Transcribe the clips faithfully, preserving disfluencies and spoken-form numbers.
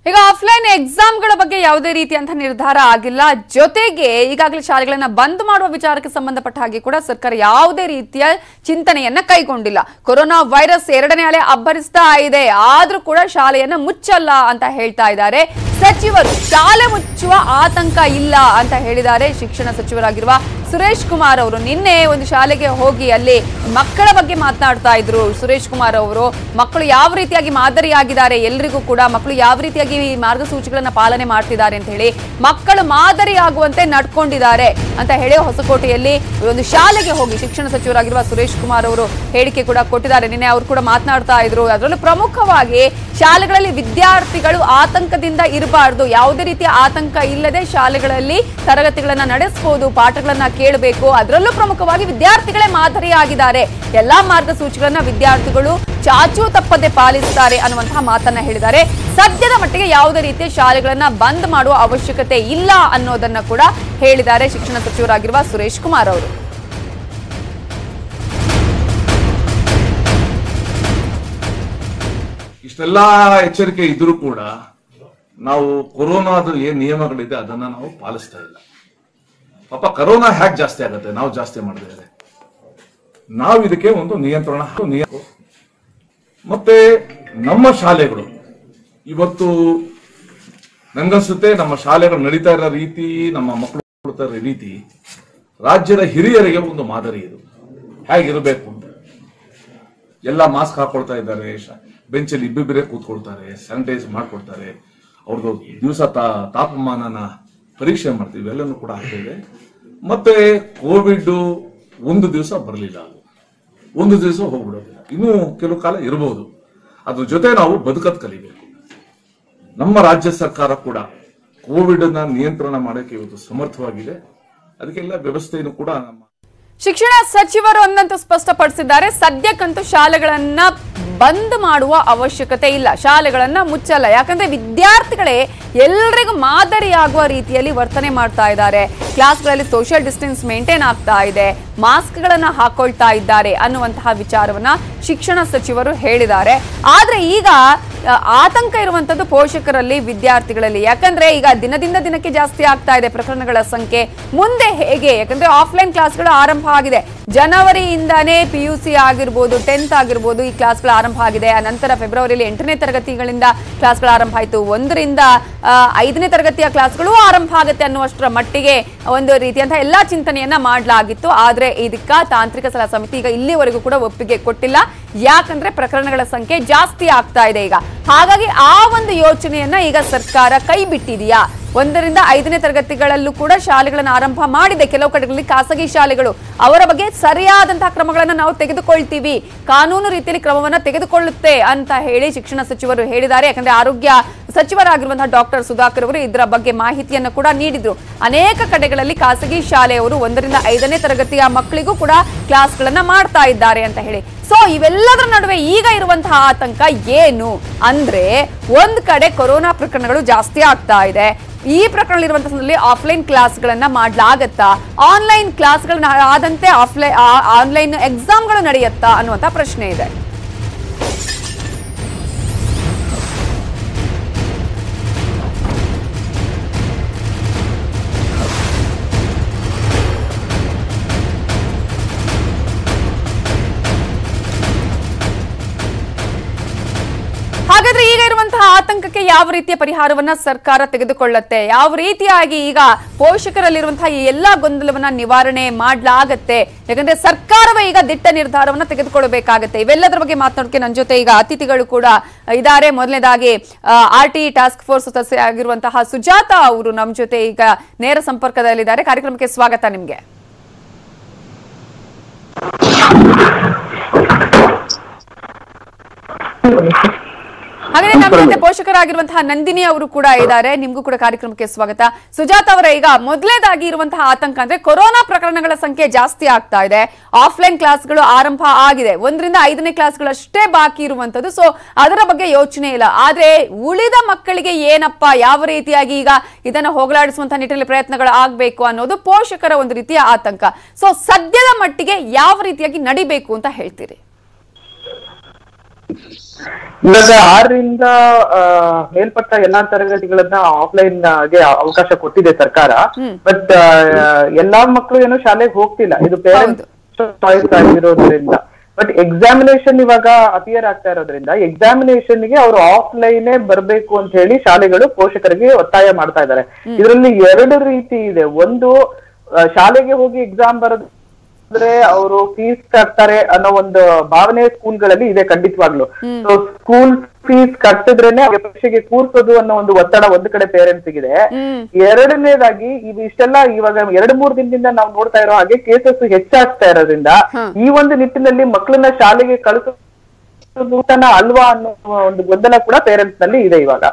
ಈಗ ಆಫ್ಲೈನ್ ಎಕ್ಸಾಮ್ಗಳ ಬಗ್ಗೆ ಯಾವುದೇ ರೀತಿಯಂತ ನಿರ್ಧಾರ ಆಗಿಲ್ಲ. ಜೊತೆಗೆ ಈಗಾಗಲೇ ಶಾಲೆಗಳನ್ನ ಬಂದ್ ಮಾಡುವ ವಿಚಾರಕ್ಕೆ ಸಂಬಂಧಪಟ್ಟ ಹಾಗೆ ಕೂಡ ಸರ್ಕಾರ ಯಾವುದೇ ರೀತಿಯ ಚಿಂತನೆಯನ್ನ ಕೈಗೊಂಡಿಲ್ಲ. ಕೊರೋನಾ ವೈರಸ್ ಎರಡನೇ ಅಲೆ ಅಬ್ಬರಿಸ್ತಾ ಇದೆ, ಆದ್ರೂ ಕೂಡ ಶಾಲೆಯನ್ನ ಮುಚ್ಚಲ್ಲ ಅಂತ ಹೇಳ್ತಾ ಇದ್ದಾರೆ ಸಚಿವರು. ಶಾಲೆ ಮುಚ್ಚುವ ಆತಂಕ ಇಲ್ಲ ಅಂತ ಹೇಳಿದ್ದಾರೆ ಶಿಕ್ಷಣ ಸಚಿವರಾಗಿರುವ ಸುರೇಶ್ ಕುಮಾರ್ ಅವರು. ನಿನ್ನೆ ಒಂದು ಶಾಲೆಗೆ ಹೋಗಿ ಅಲ್ಲಿ ಮಕ್ಕಳ ಬಗ್ಗೆ ಮಾತನಾಡ್ತಾ ಇದ್ರು ಸುರೇಶ್ ಕುಮಾರ್ ಅವರು. ಮಕ್ಕಳು ಯಾವ ರೀತಿಯಾಗಿ ಮಾದರಿಯಾಗಿದ್ದಾರೆ, ಎಲ್ರಿಗೂ ಕೂಡ ಮಕ್ಕಳು ಯಾವ ರೀತಿಯಾಗಿ ಮಾರ್ಗಸೂಚಿಗಳನ್ನ ಪಾಲನೆ ಮಾಡ್ತಿದ್ದಾರೆ ಅಂತ ಹೇಳಿ, ಮಕ್ಕಳು ಮಾದರಿಯಾಗುವಂತೆ ನಡ್ಕೊಂಡಿದ್ದಾರೆ ಅಂತ ಹೇಳಿ ಹೊಸಕೋಟೆಯಲ್ಲಿ ಒಂದು ಶಾಲೆಗೆ ಹೋಗಿ ಶಿಕ್ಷಣ ಸಚಿವರಾಗಿರುವ ಸುರೇಶ್ ಕುಮಾರ್ ಅವರು ಹೇಳಿಕೆ ಕೂಡ ಕೊಟ್ಟಿದ್ದಾರೆ. ನಿನ್ನೆ ಅವರು ಕೂಡ ಮಾತನಾಡ್ತಾ ಇದ್ರು. ಅದರಲ್ಲೂ ಪ್ರಮುಖವಾಗಿ ಶಾಲೆಗಳಲ್ಲಿ ವಿದ್ಯಾರ್ಥಿಗಳು ಆತಂಕದಿಂದ ಇರಬಾರ್ದು, ಯಾವುದೇ ರೀತಿಯ ಆತಂಕ ಇಲ್ಲದೆ ಶಾಲೆಗಳಲ್ಲಿ ತರಗತಿಗಳನ್ನ ನಡೆಸಬಹುದು, ಪಾಠಗಳನ್ನ ಕೇಳಬೇಕು. ಅದರಲ್ಲೂ ಪ್ರಮುಖವಾಗಿ ವಿದ್ಯಾರ್ಥಿಗಳೇ ಮಾದರಿಯಾಗಿದ್ದಾರೆ, ಎಲ್ಲಾ ಮಾರ್ಗಸೂಚಿಗಳನ್ನ ವಿದ್ಯಾರ್ಥಿಗಳು ಚಾಚೂ ತಪ್ಪದೆ ಪಾಲಿಸುತ್ತಾರೆ ಅನ್ನುವಂತಹ ಮಾತನ್ನ ಹೇಳಿದ್ದಾರೆ. ಸದ್ಯದ ಮಟ್ಟಿಗೆ ಯಾವುದೇ ರೀತಿಯ ಶಾಲೆಗಳನ್ನ ಬಂದ್ ಮಾಡುವ ಅವಶ್ಯಕತೆ ಇಲ್ಲ ಅನ್ನೋದನ್ನ ಕೂಡ ಹೇಳಿದ್ದಾರೆ ಶಿಕ್ಷಣ ಸಚಿವರಾಗಿರುವ ಸುರೇಶ್ ಕುಮಾರ್ ಅವರು. ಇಷ್ಟೆಲ್ಲ ಎಚ್ಚರಿಕೆ ಇದ್ರೂ ಕೂಡ ನಾವು ಕೊರೋನಾದ ಏನ್ ನಿಯಮಗಳಿದೆ ಅದನ್ನ ನಾವು ಪಾಲಿಸ್ತಾ ಇಲ್ಲ. ಪಾಪ ಕರೋನಾ ಹ್ಯಾಕ್ ಜಾಸ್ತಿ ಆಗುತ್ತೆ, ನಾವು ಜಾಸ್ತಿ ಮಾಡಿದ್ರೆ ನಾವು ಇದಕ್ಕೆ ಒಂದು ನಿಯಂತ್ರಣ ನಿಯಮ. ಮತ್ತೆ ನಮ್ಮ ಶಾಲೆಗಳು ಇವತ್ತು ನಂಗನ್ಸುತ್ತೆ ನಮ್ಮ ಶಾಲೆಗಳು ನಡೀತಾ ಇರೋ ರೀತಿ, ನಮ್ಮ ಮಕ್ಕಳು ಕೊಡ್ತಾ ಇರೋ ರೀತಿ ರಾಜ್ಯದ ಹಿರಿಯರಿಗೆ ಒಂದು ಮಾದರಿ. ಇದು ಹೇಗಿರಬೇಕು ಅಂತ ಎಲ್ಲ ಮಾಸ್ಕ್ ಹಾಕೊಳ್ತಾ ಇದ್ದಾರೆ, ಬೆಂಚಲ್ಲಿ ಇಬ್ಬಿಬ್ಬರೇ ಕೂತ್ಕೊಳ್ತಾರೆ, ಸ್ಯಾನಿಟೈಸ್ ಮಾಡ್ಕೊಡ್ತಾರೆ, ಅವ್ರದ್ದು ದಿವಸ ತಾಪಮಾನನ ಪರೀಕ್ಷೆ ಮಾಡ್ತೀವಿ, ಎಲ್ಲನೂ ಕೂಡ ಆಗ್ತಿದೆ. ಮತ್ತೆ ಕೋವಿಡ್ ಒಂದು ದಿವಸ ಬರಲಿಲ್ಲ, ಅದು ಒಂದು ದಿವಸ ಹೋಗ್ಬಿಡೋದಿಲ್ಲ, ಇನ್ನೂ ಕೆಲವು ಕಾಲ ಇರಬಹುದು. ಅದ್ರ ಜೊತೆ ನಾವು ಬದುಕತ್ ಕಲಿಬೇಕು. ನಮ್ಮ ರಾಜ್ಯ ಸರ್ಕಾರ ಕೂಡ ಕೋವಿಡ್ ನ ನಿಯಂತ್ರಣ ಮಾಡಕ್ಕೆ ಇವತ್ತು ಸಮರ್ಥವಾಗಿದೆ. ಅದಕ್ಕೆಲ್ಲ ವ್ಯವಸ್ಥೆಯನ್ನು ಕೂಡ ನಮ್ಮ ಶಿಕ್ಷಣ ಸಚಿವರು ಒಂದಂತೂ ಸ್ಪಷ್ಟಪಡಿಸಿದ್ದಾರೆ, ಸದ್ಯಕ್ಕಂತೂ ಶಾಲೆಗಳನ್ನ ಬಂದ್ ಮಾಡುವ ಅವಶ್ಯಕತೆ ಇಲ್ಲ, ಶಾಲೆಗಳನ್ನ ಮುಚ್ಚಲ್ಲ. ಯಾಕಂದ್ರೆ ವಿದ್ಯಾರ್ಥಿಗಳೇ ಎಲ್ರಿಗೂ ಮಾದರಿಯಾಗುವ ರೀತಿಯಲ್ಲಿ ವರ್ತನೆ ಮಾಡ್ತಾ ಇದ್ದಾರೆ, ಕ್ಲಾಸ್ಗಳಲ್ಲಿ ಸೋಷಿಯಲ್ ಡಿಸ್ಟೆನ್ಸ್ ಮೇಂಟೈನ್ ಆಗ್ತಾ ಇದೆ, ಮಾಸ್ಕ್ ಗಳನ್ನ ಹಾಕೊಳ್ತಾ ಇದ್ದಾರೆ ಅನ್ನುವಂತಹ ವಿಚಾರವನ್ನ ಶಿಕ್ಷಣ ಸಚಿವರು ಹೇಳಿದ್ದಾರೆ. ಆದ್ರೆ ಈಗ ಆತಂಕ ಇರುವಂತದ್ದು ಪೋಷಕರಲ್ಲಿ, ವಿದ್ಯಾರ್ಥಿಗಳಲ್ಲಿ. ಯಾಕಂದ್ರೆ ಈಗ ದಿನದಿಂದ ದಿನಕ್ಕೆ ಜಾಸ್ತಿ ಆಗ್ತಾ ಇದೆ ಪ್ರಕರಣಗಳ ಸಂಖ್ಯೆ. ಮುಂದೆ ಹೇಗೆ? ಯಾಕಂದ್ರೆ ಆಫ್ಲೈನ್ ಕ್ಲಾಸ್ಗಳು ಆರಂಭ ಆಗಿದೆ, ಜನವರಿಯಿಂದಾನೇ ಪಿ ಯು ಸಿ ಆಗಿರ್ಬೋದು, ಟೆಂತ್ ಆಗಿರ್ಬೋದು, ಈ ಕ್ಲಾಸ್ಗಳು ಆರಂಭ ಆಗಿದೆ. ಆ ನಂತರ ಫೆಬ್ರವರಿಯಲ್ಲಿ ಎಂಟನೇ ತರಗತಿಗಳಿಂದ ಕ್ಲಾಸ್ಗಳು ಆರಂಭ ಆಯಿತು. ಒಂದರಿಂದ ಐದನೇ ತರಗತಿಯ ಕ್ಲಾಸ್ಗಳು ಆರಂಭ ಆಗುತ್ತೆ ಅನ್ನುವಷ್ಟರ ಮಟ್ಟಿಗೆ ಒಂದು ರೀತಿಯಂತಹ ಎಲ್ಲಾ ಚಿಂತನೆಯನ್ನ ಮಾಡಲಾಗಿತ್ತು. ಆದ್ರೆ ಇದಕ್ಕ ತಾಂತ್ರಿಕ ಸಲಹಾ ಸಮಿತಿ ಈಗ ಇಲ್ಲಿವರೆಗೂ ಕೂಡ ಒಪ್ಪಿಗೆ ಕೊಟ್ಟಿಲ್ಲ. ಯಾಕಂದ್ರೆ ಪ್ರಕರಣಗಳ ಸಂಖ್ಯೆ ಜಾಸ್ತಿ ಆಗ್ತಾ ಇದೆ ಈಗ. ಹಾಗಾಗಿ ಆ ಒಂದು ಯೋಚನೆಯನ್ನ ಈಗ ಸರ್ಕಾರ ಕೈ ಬಿಟ್ಟಿದೆಯಾ? ಒಂದರಿಂದ ಐದನೇ ತರಗತಿಗಳಲ್ಲೂ ಕೂಡ ಶಾಲೆಗಳನ್ನು ಆರಂಭ ಮಾಡಿದೆ ಕೆಲವು ಕಡೆಗಳಲ್ಲಿ ಖಾಸಗಿ ಶಾಲೆಗಳು. ಅವರ ಬಗ್ಗೆ ಸರಿಯಾದಂತಹ ಕ್ರಮಗಳನ್ನು ನಾವು ತೆಗೆದುಕೊಳ್ತೀವಿ, ಕಾನೂನು ರೀತಿಯಲ್ಲಿ ಕ್ರಮವನ್ನ ತೆಗೆದುಕೊಳ್ಳುತ್ತೆ ಅಂತ ಹೇಳಿ ಶಿಕ್ಷಣ ಸಚಿವರು ಹೇಳಿದ್ದಾರೆ. ಯಾಕಂದ್ರೆ ಆರೋಗ್ಯ ಸಚಿವರಾಗಿರುವಂತಹ ಡಾಕ್ಟರ್ ಸುಧಾಕರ್ ಅವರು ಇದರ ಬಗ್ಗೆ ಮಾಹಿತಿಯನ್ನು ಕೂಡ ನೀಡಿದ್ರು. ಅನೇಕ ಕಡೆಗಳಲ್ಲಿ ಖಾಸಗಿ ಶಾಲೆಯವರು ಒಂದರಿಂದ ಐದನೇ ತರಗತಿಯ ಮಕ್ಕಳಿಗೂ ಕೂಡ ಕ್ಲಾಸ್ಗಳನ್ನ ಮಾಡ್ತಾ ಇದ್ದಾರೆ ಅಂತ ಹೇಳಿ. ಸೊ ಇವೆಲ್ಲದರ ನಡುವೆ ಈಗ ಇರುವಂತಹ ಆತಂಕ ಏನು ಅಂದ್ರೆ, ಒಂದ್ ಕಡೆ ಕೊರೋನಾ ಪ್ರಕರಣಗಳು ಜಾಸ್ತಿ ಆಗ್ತಾ ಇದೆ. ಈ ಪ್ರಕರಣ ಇರುವಂತಹ ಸಂದರ್ಭದಲ್ಲಿ ಆಫ್ಲೈನ್ ಕ್ಲಾಸ್ಗಳನ್ನ ಮಾಡ್ಲಾಗತ್ತಾ, ಆನ್ಲೈನ್ ಕ್ಲಾಸ್ಗಳನ್ನ ಆದಂತೆ ಆಫ್ಲೈನ್ ಆನ್ಲೈನ್ ಎಕ್ಸಾಮ್ಗಳು ನಡೆಯುತ್ತಾ ಅನ್ನುವಂತ ಪ್ರಶ್ನೆ ಇದೆ. ಹಾಗಾದ್ರೆ ಈಗ ಇರುವಂತಹ ಆತಂಕಕ್ಕೆ ಯಾವ ರೀತಿಯ ಪರಿಹಾರವನ್ನ ಸರ್ಕಾರ ತೆಗೆದುಕೊಳ್ಳುತ್ತೆ, ಯಾವ ರೀತಿಯಾಗಿ ಈಗ ಪೋಷಕರಲ್ಲಿರುವಂತಹ ಈ ಎಲ್ಲಾ ಗೊಂದಲವನ್ನ ನಿವಾರಣೆ ಮಾಡಲಾಗತ್ತೆ? ಯಾಕಂದ್ರೆ ಸರ್ಕಾರವೇ ಈಗ ದಿಟ್ಟ ನಿರ್ಧಾರವನ್ನ ತೆಗೆದುಕೊಳ್ಳಬೇಕಾಗತ್ತೆ. ಇವೆಲ್ಲದರ ಬಗ್ಗೆ ಮಾತನಾಡೋಕೆ ನನ್ನ ಜೊತೆ ಈಗ ಅತಿಥಿಗಳು ಕೂಡ ಇದ್ದಾರೆ. ಮೊದಲನೇದಾಗಿ ಆರ್ ಟಿ ಟಾಸ್ಕ್ ಫೋರ್ಸ್ ಸದಸ್ಯ ಆಗಿರುವಂತಹ ಸುಜಾತ ಅವರು ನಮ್ಮ ಜೊತೆ ಈಗ ನೇರ ಸಂಪರ್ಕದಲ್ಲಿದ್ದಾರೆ. ಕಾರ್ಯಕ್ರಮಕ್ಕೆ ಸ್ವಾಗತ ನಿಮ್ಗೆ. ಹಾಗೆ ನಮ್ಮ ಜೊತೆ ಪೋಷಕರಾಗಿರುವಂತಹ ನಂದಿನಿ ಅವರು ಕೂಡ ಇದ್ದಾರೆ, ನಿಮ್ಗೂ ಕೂಡ ಕಾರ್ಯಕ್ರಮಕ್ಕೆ ಸ್ವಾಗತ. ಸುಜಾತ ಅವರ, ಈಗ ಮೊದಲನೇದಾಗಿ ಇರುವಂತಹ ಆತಂಕ ಅಂದ್ರೆ ಕೊರೋನಾ ಪ್ರಕರಣಗಳ ಸಂಖ್ಯೆ ಜಾಸ್ತಿ ಆಗ್ತಾ ಇದೆ, ಆಫ್ಲೈನ್ ಕ್ಲಾಸ್ಗಳು ಆರಂಭ ಆಗಿದೆ, ಒಂದರಿಂದ ಐದನೇ ಕ್ಲಾಸ್ಗಳಷ್ಟೇ ಬಾಕಿ ಇರುವಂತದ್ದು. ಸೊ ಅದರ ಬಗ್ಗೆ ಯೋಚನೆ ಇಲ್ಲ. ಆದ್ರೆ ಉಳಿದ ಮಕ್ಕಳಿಗೆ ಏನಪ್ಪಾ, ಯಾವ ರೀತಿಯಾಗಿ ಈಗ ಇದನ್ನ ಹೋಗಲಾಡಿಸುವಂತಹ ನಿಟ್ಟಿನಲ್ಲಿ ಪ್ರಯತ್ನಗಳು ಆಗ್ಬೇಕು ಅನ್ನೋದು ಪೋಷಕರ ಒಂದು ರೀತಿಯ ಆತಂಕ. ಸೊ ಸದ್ಯದ ಮಟ್ಟಿಗೆ ಯಾವ ರೀತಿಯಾಗಿ ನಡಿಬೇಕು ಅಂತ ಹೇಳ್ತೀರಿ? ಇವಾಗ ಆರರಿಂದ ಮೇಲ್ಪಟ್ಟ ಎಲ್ಲಾ ತರಗತಿಗಳನ್ನ ಆಫ್ಲೈನ್ ಗೆ ಅವಕಾಶ ಕೊಟ್ಟಿದೆ ಸರ್ಕಾರ. ಬಟ್ ಎಲ್ಲಾ ಮಕ್ಕಳು ಏನು ಶಾಲೆಗೆ ಹೋಗ್ತಿಲ್ಲ, ಇದು ಪೇರೆಂಟ್ಸ್ ಚಾಯ್ಸ್ ಆಗಿರೋದ್ರಿಂದ. ಬಟ್ ಎಕ್ಸಾಮಿನೇಷನ್ ಇವಾಗ ಅಪಿಯರ್ ಆಗ್ತಾ ಇರೋದ್ರಿಂದ ಎಕ್ಸಾಮಿನೇಷನ್ ಗೆ ಅವರು ಆಫ್ಲೈನ್ ಬರ್ಬೇಕು ಅಂತ ಹೇಳಿ ಶಾಲೆಗಳು ಪೋಷಕರಿಗೆ ಒತ್ತಾಯ ಮಾಡ್ತಾ ಇದ್ದಾರೆ. ಇದರಲ್ಲಿ ಎರಡು ರೀತಿ ಇದೆ. ಒಂದು, ಶಾಲೆಗೆ ಹೋಗಿ ಎಕ್ಸಾಮ್ ಬರೋದು ಅಂದ್ರೆ ಅವರು ಫೀಸ್ ಕಟ್ತಾರೆ ಅನ್ನೋ ಒಂದು ಭಾವನೆ ಸ್ಕೂಲ್ಗಳಲ್ಲಿ ಇದೆ ಖಂಡಿತವಾಗ್ಲು. ಸೊ ಸ್ಕೂಲ್ ಫೀಸ್ ಕಟ್ಟಿದ್ರೇನೆ ಪರೀಕ್ಷೆಗೆ ಕೂರ್ಸೋದು ಅನ್ನೋ ಒಂದು ಒತ್ತಡ ಒಂದು ಕಡೆ ಪೇರೆಂಟ್ಸ್ ಗಿದೆ. ಎರಡನೇದಾಗಿ ಇದು ಇಷ್ಟೆಲ್ಲ ಇವಾಗ ಎರಡು ಮೂರು ದಿನದಿಂದ ನಾವು ನೋಡ್ತಾ ಇರೋ ಹಾಗೆ ಕೇಸಸ್ ಹೆಚ್ಚಾಗ್ತಾ ಇರೋದ್ರಿಂದ ಈ ಒಂದು ನಿಟ್ಟಿನಲ್ಲಿ ಮಕ್ಕಳನ್ನ ಶಾಲೆಗೆ ಕಳಿಸೋದು ಅಲ್ವಾ ಅನ್ನೋ ಒಂದು ಗೊಂದಲ ಕೂಡ ಪೇರೆಂಟ್ಸ್ ನಲ್ಲಿ ಇದೆ ಇವಾಗ.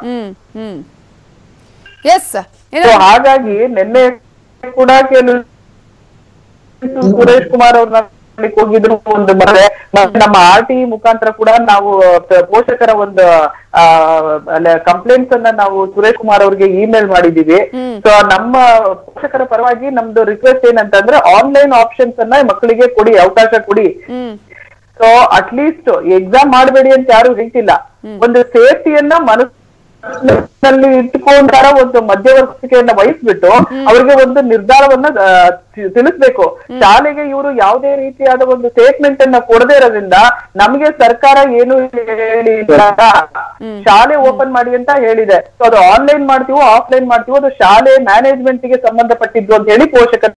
ಹಾಗಾಗಿ ನಿನ್ನೆ ಕೂಡ ಕೆಲವು ಸುರೇಶ್ ಕುಮಾರ್ ಅವ್ರನ್ನ ಹೋಗಿದ್ರು ಒಂದು ಮನೆ ನಮ್ಮ ಆರ್ ಟಿ ಮುಖಾಂತರ ಕೂಡ ನಾವು ಪೋಷಕರ ಒಂದು ಕಂಪ್ಲೇಂಟ್ಸ್ ಅನ್ನ ನಾವು ಸುರೇಶ್ ಕುಮಾರ್ ಅವ್ರಿಗೆ ಇಮೇಲ್ ಮಾಡಿದೀವಿ. ಸೊ ನಮ್ಮ ಪೋಷಕರ ಪರವಾಗಿ ನಮ್ದು ರಿಕ್ವೆಸ್ಟ್ ಏನಂತಂದ್ರೆ ಆನ್ಲೈನ್ ಆಪ್ಷನ್ಸ್ ಅನ್ನ ಮಕ್ಕಳಿಗೆ ಕೊಡಿ, ಅವಕಾಶ ಕೊಡಿ. ಸೊ ಅಟ್ ಲೀಸ್ಟ್ ಎಕ್ಸಾಮ್ ಮಾಡಬೇಡಿ ಅಂತ ಯಾರು ಹೇಳ್ತಿಲ್ಲ. ಒಂದು ಸೇಫ್ಟಿಯನ್ನ ಮನಸ್ಸು ನಲ್ಲಿ ಇಟ್ಕೊಂಡಾರ ಒಂದು ಮಧ್ಯವರ್ತಿಕೆಯನ್ನ ವಹಿಸ್ಬಿಟ್ಟು ಅವ್ರಿಗೆ ಒಂದು ನಿರ್ಧಾರವನ್ನ ತಿಳಿಸ್ಬೇಕು. ಶಾಲೆಗೆ ಇವರು ಯಾವುದೇ ರೀತಿಯಾದ ಒಂದು ಸ್ಟೇಟ್ಮೆಂಟ್ ಅನ್ನ ಕೊಡದೇ ಇರೋದ್ರಿಂದ ನಮ್ಗೆ ಸರ್ಕಾರ ಏನು ಹೇಳಿಲ್ಲ, ಶಾಲೆ ಓಪನ್ ಮಾಡಿ ಅಂತ ಹೇಳಿದೆ. ಸೊ ಅದು ಆನ್ಲೈನ್ ಮಾಡ್ತೀವೋ ಆಫ್ಲೈನ್ ಮಾಡ್ತೀವೋ ಅದು ಶಾಲೆ ಮ್ಯಾನೇಜ್ಮೆಂಟ್ ಗೆ ಸಂಬಂಧಪಟ್ಟಿದ್ದು ಅಂತ ಹೇಳಿ ಪೋಷಕರು